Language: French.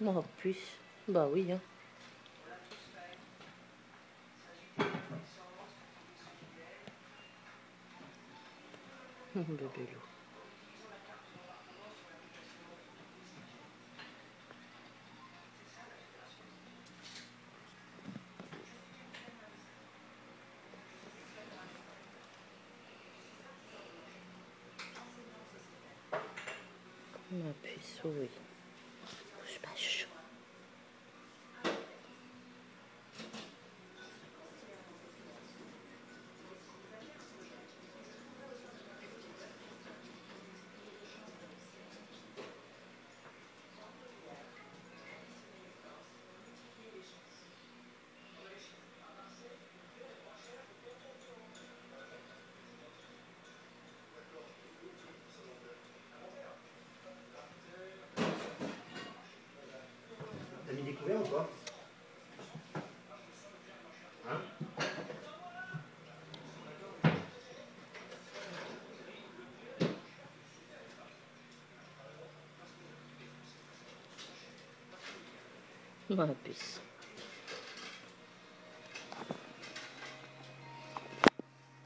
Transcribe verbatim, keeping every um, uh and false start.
En plus, bah oui, hein. Mon bébé loup. Ma puce, oui. Bouge pas, chou. T'as mis des couverts ou pas? Hein? Ma puce.